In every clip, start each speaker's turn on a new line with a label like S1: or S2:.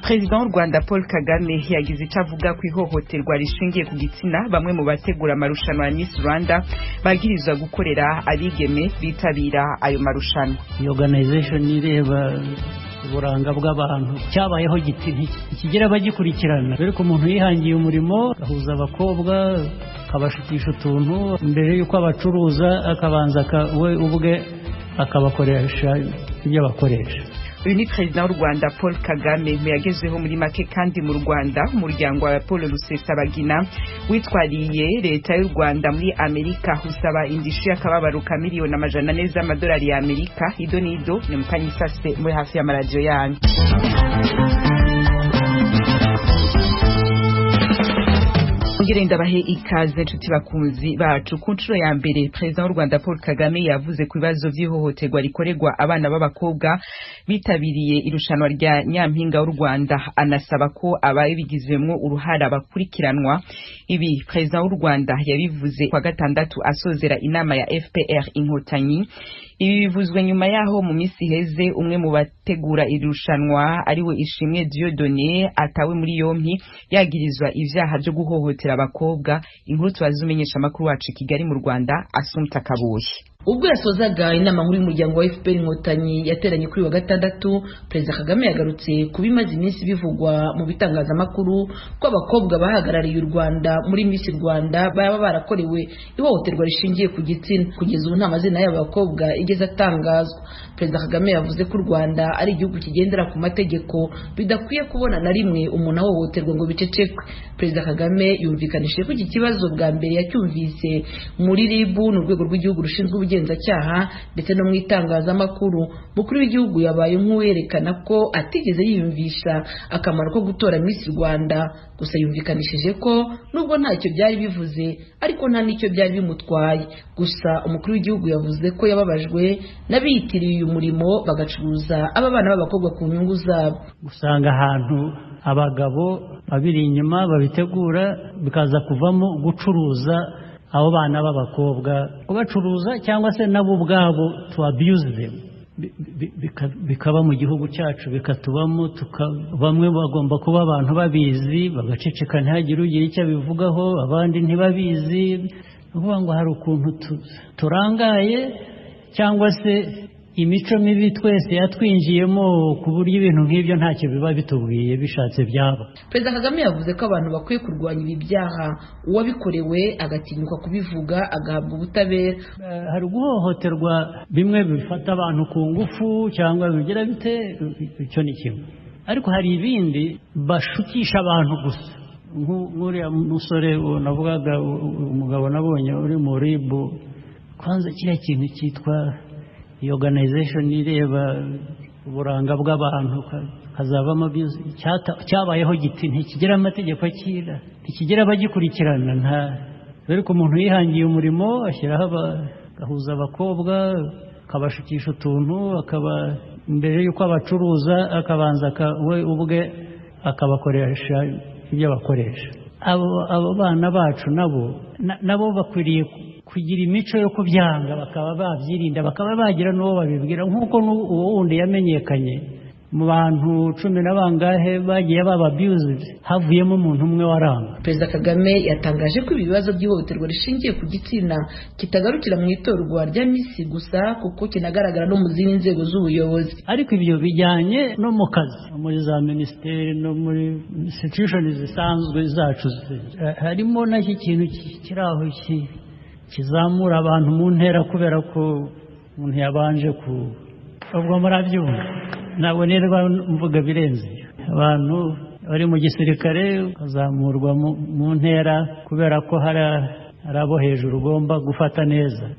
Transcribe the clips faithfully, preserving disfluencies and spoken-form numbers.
S1: President w'u Rwanda Paul Kagame yagize icyo avuga ku ihohoterwa rishingiye ku gitsina bamwe mu bategura amarushanwa ya Miss Rwanda bagirizwa gukorera abigeme bitabira ayo marushanwa.
S2: Iyo organization ireba uburanga bw'abantu cyabayeho giti kigira abagikurikirana rero ko umuntu yihangiye umurimo gahuza abakobwa kabashikisha utuntu mbere yuko abacuruza akabanza we ubwe akabakoresha ibyo bakoresha.
S1: Uyu ni President w'u Rwanda Paul Kagame yagezeho muri make kandi mu Rwanda umuryango wa Paul Rusesabagina witwariye leta y'u Rwanda muri Amerika usaba indishyi y'akababaro ka miliyoni amajana ane z'amadolari ya Amerika. Ido nido ni mukanyisase muri hafi ya radio yanyu. Ngirenda bahe ikaze nshuti bakunzi bacu ku nshuro ya mbere President w'u Rwanda Paul Kagame yavuze ku bibazo by'ihohoterwa rikoregwa abana b'abakobwa bitabiriye irushanwa rya Nyampinga w'u Rwanda anasaba ko ababigizwemo uruhara bakurikiranwa. Ibi President w'u Rwanda yabivuze kwa gatandatu asozera inama ya F P R Inkotanyi. Ibi bivuzwe nyuma yaho mu misi heze umwe mu bategura irushanwa ariwe Ishimwe Dieudonné atawe muri yompi yagirizwa ivyaha byo guhohotera abakobwa. Inkuru tubazumenyesha makuru wacu Kigali mu Rwanda Assumpta Kaboyi.
S3: Ubwo yasozaga inama muri umuryango wa F P R Inkotanyi yateranye kuri wa gatandatu, President Kagame yagarutse kubimaze iminsi bivugwa mu bitangazamakuru ko abakobwa bahagarariye u Rwanda muri Miss Rwanda baba barakorewe ihohoterwa rishingiye ku gitsina. Kugeza ubu nta mazina y'aba bakobwa igeze atangazwa. President Kagame yavuze ko u Rwanda ari igihugu kigendera ku mategeko bidakwiye kubona na rimwe umuntu ahohoterwa ngo bicecekwe. President Kagame yumvikanishije ko iki kibazo bwa mbere yacyumvise muri R I B n'urwego rw'igihugu rushinzwe ubugenzacyaha ndetse no mu itangazamakuru. Mukuru w'igihugu yabaye nk'uwerekana ko atigeze yiyumvisha akamaro ko gutora Miss Rwanda, gusa yumvikanishije ko nubwo ntacyo byari bivuze ariko nta nicyo byari bimutwaye. Gusa umukuru w'igihugu yavuze ko yababajwe n'abiyitiriye uyu murimo bagacuruza aba bana b'abakobwa ku nyungu zabo.
S2: Usanga ahantu abagabo babiri inyuma babitegura bikaza kuvamo gucuruza abo bana b'abakobwa, kubacuruza cyangwa se nabo ubwabo to abuse them, bikaba mu gihugu cyacu bikatubamo. Bamwe bagomba kuba abantu babizi bagaceceka ntihagire ugira icyo bivugaho, abandi ntibabizi. Uvuga ngo hari ukuntu turangaye cyangwa se imico mibi twese yatwinjiyemo ku buryo ibintu nk'ibyo ntacyo biba bitubwiye bishatse byaba.
S3: President Kagame yavuze ko abantu bakwiye kurwanya ibi byaha, uwabikorewe agatinyuka kubivuga agahabwa ubutabera.
S2: Hari guhohoterwa bimwe bifata abantu ku ngufu cyangwa bigira bite, icyo ni kimwe, ariko hari ibindi bashukisha abantu gusa. Nk'uriya musore navugaga umugabo nabonye uri mu R I B, kwanza kiriya kintu cyitwa iyo organization ireba uburanga bw'abantu kazavamo cyabayeho giti ntikigira amategeko akira ntikigira abagikurikirana. Nta rero ko umuntu yihangiye umurimo ashyiraho gahuza abakobwa kabashikisha utuntu akaba mbere yuko abacuruza akabanza we ubwe akabakoresha ibyo bakoresha. Abo bana bacu nabo nabo bakwiriye kugira imico yo kubyanga, bakaba babyirinda, bakaba bagira n'uwo babibwira. Nk'uko uwo wundi yamenyekanye mu bantu cumi na bangahe bagiye baba abused, havuyemo umuntu umwe waranga.
S3: President Kagame yatangaje ko ibibazo by'ihohoterwa rishingiye ku gitsina kitagarukira mu itorwa rya Miss gusa kuko kinagaragara no mu zindi nzego z'ubuyobozi.
S2: Ariko ibyo bijyanye no mu kazi, muri za ministeri no muri institutions zisanzwe zacu, harimo n'iki kintu kiraho kizamura abantu mu ntera kubera ko umuntu yabanje ku ubwo murabyumva. Ntabwo nirwa mvuga birenze. Abantu bari mu gisirikare kazamurwa mu ntera kubera ko hari abo hejuru ugomba gufata neza.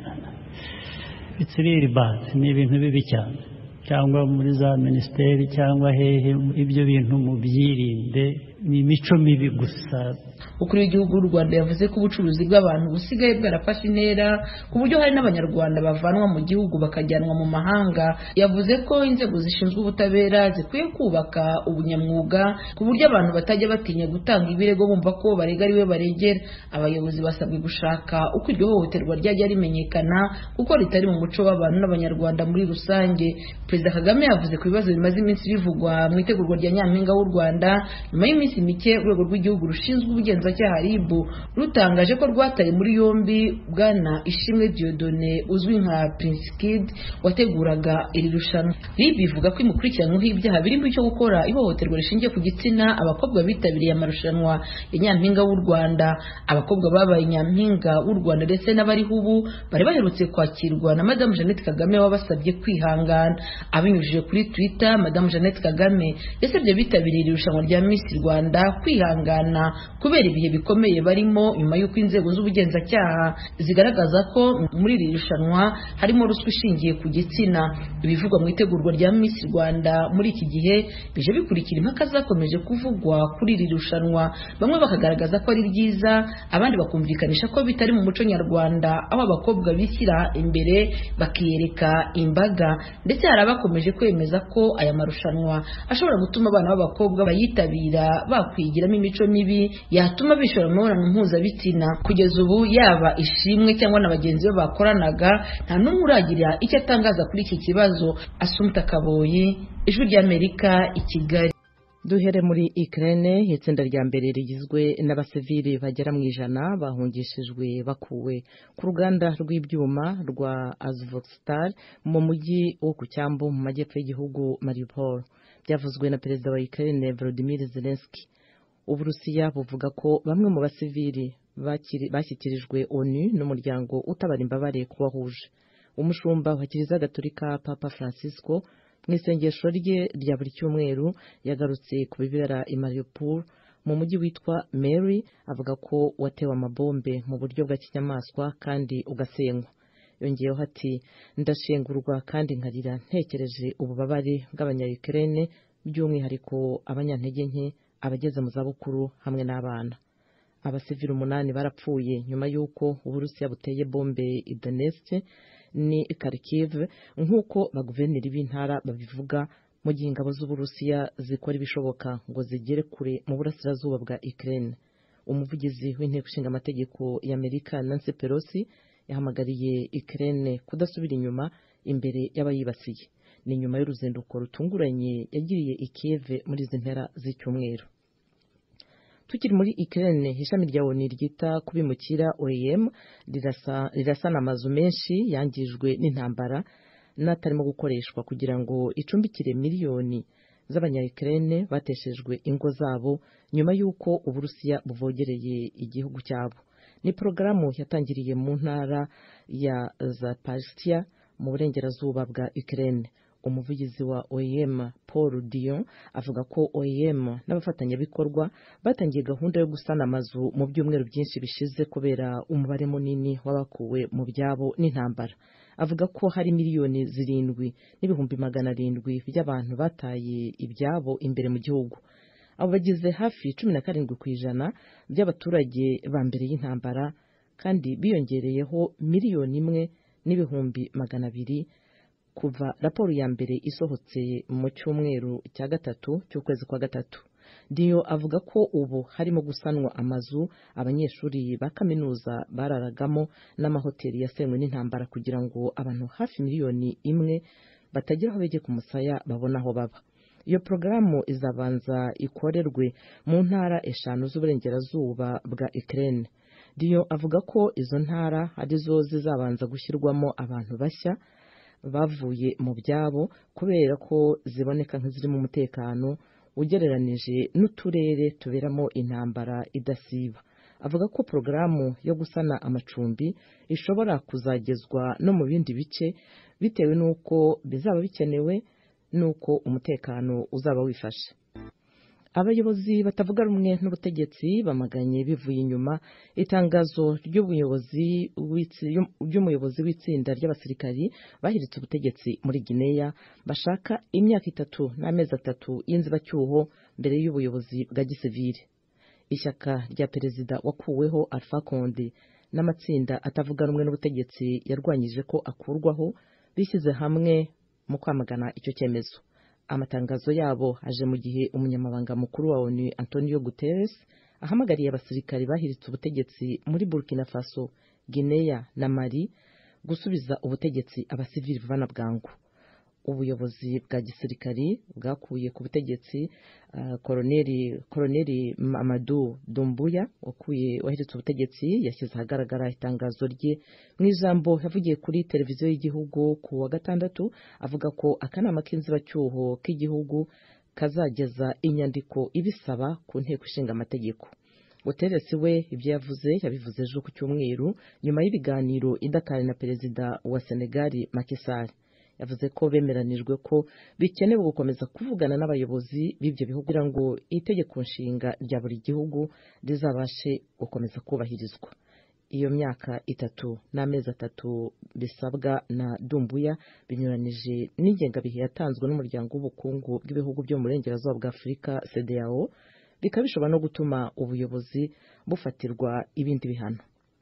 S2: It's really bad. Ni ibintu bibi cyane. Cyangwa muri za ministeri cyangwa hehe, ibyo bintu mubyirinde, ni imico mibi gusa.
S3: Ukuri w'igihugu w'u Rwanda yavuze ko ubucuruzi bw'abantu busigaye bwarafashe intera ku buryo hari n'abanyarwanda bavanwa mu gihugu bakajyanwa mu mahanga. Yavuze ko inzego zishinzwe ubutabera zikwiye kubaka ubunyamwuga ku buryo abantu batajya batinya gutanga ibirego bumva ko barega ariwe baregera. Abayobozi basabwe gushaka uko iryo hohoterwa ryajya rimenyekana kuko ritari mu muco w'abantu n'abanyarwanda muri rusange. Perezida Kagame yavuze ku bibazo bimaze iminsi bivugwa mu itegurwa rya Nyampinga w'u Rwanda nyuma y'iminsi mike urwego rw'igihugu rushinzwe ubugenzacyaha R I B rutangaje ko rwataye muri yombi bwana Ishimwe Dieudonné uzwi nka Prince Kid wateguraga iri rushanwa. R I B ivuga ko imukurikiranyweho ibyaha birimo icyo gukora ihohoterwa rishingiye ku gitsina abakobwa bitabiriye amarushanwa ya Nyampinga w'u Rwanda. Abakobwa babaye Nyampinga w'u Rwanda ndetse n'abariho ubu bari baherutse kwakirwa na Madame Jeannette Kagame wabasabye kwihangana. Abinyujije kuri Twitter, Madame Jeannette Kagame yasabye bitabiriye irushanwa rya Miss Rwanda kwihangana kubera ibihe bikomeye barimo nyuma y'uko inzego z'ubugenzacyaha zigaragaza ko muri iri rushanwa harimo ruswa ishingiye ku gitsina. Ibivugwa mu itegurwa rya Miss Rwanda muri iki gihe bije bikurikira impaka zakomeje kuvugwa kuri iri rushanwa, bamwe bakagaragaza ko ari ryiza abandi bakumvikanisha ko bitari mu muco nyarwanda aho abakobwa bishyira imbere bakiyereka imbaga, ndetse hari abakomeje kwemeza ko aya marushanwa ashobora gutuma abana b'abakobwa bayitabira bakwigiramo imico mibi yatuma bishora mu mibonano mpuzabitsina. Kugeza ubu yaba Ishimwe cyangwa na bagenzi be bakoranaga nta n'umwe uragira icyo atangaza kuri iki kibazo. Assumpta Kaboyi, Ijwi ry'Amerika, i Kigali.
S4: Duhere muri Ukraine. Itsinda rya mbere rigizwe n'abasivili bagera mu ijana bahungishijwe bakuwe ku ruganda rw'ibyuma rwa Azovstal mu mujyi wo ku cyambu mu majyepfo y'igihugu Mariupol. Byavuzwe na perezida wa Ukraine Volodymyr Zelensky. Uburusiya buvuga ko bamwe mu basivili bashyikirijwe ONU n'umuryango utabara imbabare kubahuje. Umushumba wa Kiliziya Gatolika Papa Francisco mu isengesho rye rya buri cyumweru yagarutse ku bibera i Mariupol mu mujyi witwa Mary, avuga ko watewe amabombe mu buryo bwa kinyamaswa kandi ugasenywa. Yongeyeho ati ndashengurwa kandi nkarira ntekereje ububabare bw'abanya-Ukraine by'umwihariko abanyantege nke, abageze mu zabukuru hamwe n'abana. Abasivili umunani barapfuye nyuma y'uko Uburusiya buteye bombe i Donetsk ni Kharkiv nk'uko baguverineri b'intara babivuga, mu gihe ingabo z'Uburusiya zikora ibishoboka ngo zigere kure mu burasirazuba bwa Ukraine. Umuvugizi w'inteko ishinga amategeko y'Amerika Nancy Pelosi yahamagariye Ukraine kudasubira inyuma imbere y'abayibasiye. Ni nyuma y'uruzinduko rutunguranye yagiriye i Kiev muri izi mpera z'icyumweru. Tukiri muri Ukraine, ishami rya ONU ryita kubimukira O I M rirasa rirasana amazu menshi yangijwe n'intambara n'atarimo gukoreshwa kugira ngo icumbikire miliyoni z'abanya-Ukraine bateshejwe ingo zabo nyuma y'uko Uburusiya buvogereye igihugu cyabo. Ni porogaramu yatangiriye mu ntara ya Zaporizhzhia mu burengerazuba bwa Ukraine. Umuvugizi wa O I M Paul Dion avuga ko O I M n'abafatanyabikorwa batangiye gahunda yo gusana amazu mu byumweru byinshi bishize kubera umubare munini w'abakuwe mu byabo n'intambara. Avuga ko hari miliyoni zirindwi n'ibihumbi magana arindwi by'abantu bataye ibyabo imbere mu gihugu. Abo bagize hafi cumi na karindwi ku ijana by'abaturage ba mbere y'intambara, kandi biyongereyeho miliyoni imwe n'ibihumbi magana abiri kuva raporo ya mbere isohotse mu cyumweru cya gatatu cy'ukwezi kwa gatatu. Dio avuga ko ubu harimo gusanwa amazu abanyeshuri ba kaminuza bararagamo n'amahoteli yasenywe n'intambara kugira ngo abantu hafi miliyoni imwe batagira aho bege ku musaya babona aho baba. Iyo porogaramu izabanza ikorerwe mu ntara eshanu z'uburengerazuba bwa Ukraine. Dio avuga ko izo ntara arizo zizabanza gushyirwamo abantu bashya bavuye mu byabo kubera ko ziboneka nk'izirimo umutekano ugereranije n'uturere tuberamo intambara idasiba. Avuga ko porogaramu yo gusana amacumbi ishobora kuzagezwa no mu bindi bice bitewe n'uko bizaba bikenewe n'uko umutekano uzaba wifashe. Abayobozi batavuga rumwe n'ubutegetsi bamaganye bivuye inyuma itangazo ry'ubuyobozi ry'umuyobozi w'itsinda ry'abasirikari bahiritse ubutegetsi muri Guinea bashaka imyaka itatu n'amezi atatu y'inzibacyuho mbere y'ubuyobozi bwa gisivili. Ishyaka rya perezida wakuweho Alpha Condé n'amatsinda atavuga rumwe n'ubutegetsi yarwanyije ko akurwaho bishyize hamwe mu kwamagana icyo cyemezo. Amatangazo yabo aje mu gihe umunyamabanga mukuru wa ONU Antonio Guterres ahamagariye abasirikari bahiritse ubutegetsi muri Burkina Faso, Guinea na Mali gusubiza ubutegetsi abasivili vana bwangu. ubuyobozi bwa gisirikari bwakuye ku butegetsi uh, koloneli koloneli Mamadou Doumbouya wakuye waheretse ubutegetsi yashyize ahagaragara itangazo rye mu ijambo yavugiye kuri televiziyo y'igihugu ku wa gatandatu avuga ko akanama k'inzibacyuho k'igihugu kazageza inyandiko ibisaba ku nteko ishinga amategeko. Guterres we ibyo yavuze yabivuze ejo ku cyumweru nyuma y'ibiganiro i Dakar na perezida wa Senegal Macky Sall. Yavuze ko bemeranijwe ko bikenewe gukomeza kuvugana n'abayobozi b'ibyo bihugu kugira ngo itegeko nshinga rya buri gihugu rizabashe gukomeza kubahirizwa. Iyo myaka itatu n'amezi atatu bisabwa na Doumbouya binyuranije n'ingengabihe yatanzwe n'umuryango w'ubukungu bw'ibihugu byo mu burengerazuba bwa Afurika C E D E A O, bikaba bishobora no gutuma ubuyobozi bufatirwa ibindi bihano.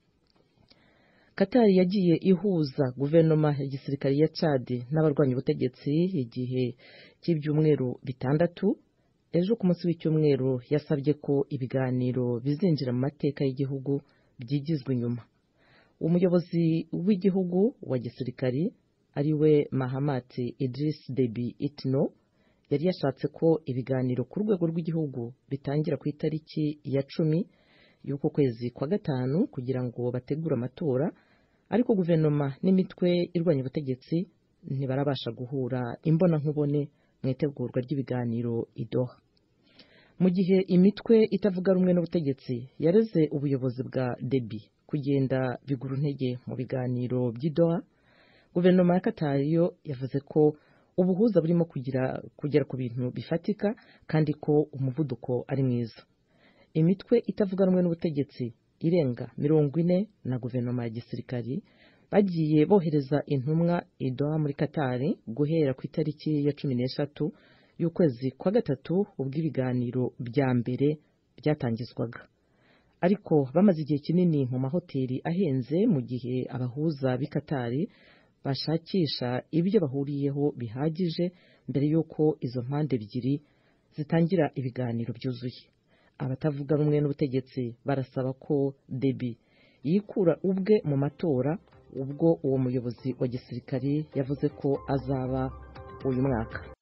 S4: Qatar yagiye ihuza guverinoma ya gisirikare ya Chad n'abarwanya ubutegetsi igihe cy'ibyumweru bitandatu. Ejo ku munsi w'icyumweru yasabye ko ibiganiro bizinjira mu mateka y'igihugu byigizwe inyuma. Umuyobozi w'igihugu wa gisirikari ariwe Mahamat Idriss Déby Itno yari yashatse ko ibiganiro ku rwego rw'igihugu bitangira ku itariki ya cumi y'uko kwezi kwa gatanu kugira ngo bategure amatora, ariko guverinoma n'imitwe irwanya ubutegetsi ntibarabasha guhura imbona nkubone mu itegurwa ry'ibiganiro i Doha. Mu gihe imitwe itavuga rumwe n'ubutegetsi yareze ubuyobozi bwa Déby kugenda bigura intege mu biganiro by'i Doha, guverinoma ya Qatar yo yavuze ko ubuhuza burimo kugira kugera ku bintu bifatika kandi ko umuvuduko ari mwiza. Imitwe itavuga rumwe n'ubutegetsi irenga mirongo ine na guverinoma ya gisirikari bagiye bohereza intumwa i Doha muri Qatar guhera ku itariki ya cumi n'eshatu y'ukwezi kwa gatatu ubwo ibiganiro bya mbere byatangizwaga. Ariko bamaze igihe kinini mu mahoteli ahenze mu gihe abahuza b'i Qatar bashakisha ibyo bahuriyeho bihagije mbere y'uko izo mpande ebyiri zitangira ibiganiro byuzuye. Abatavuga rumwe n'ubutegetsi barasaba ko Déby yikura ubwe mu matora ubwo uwo muyobozi wa gisirikari yavuze ko azaba uyu mwaka.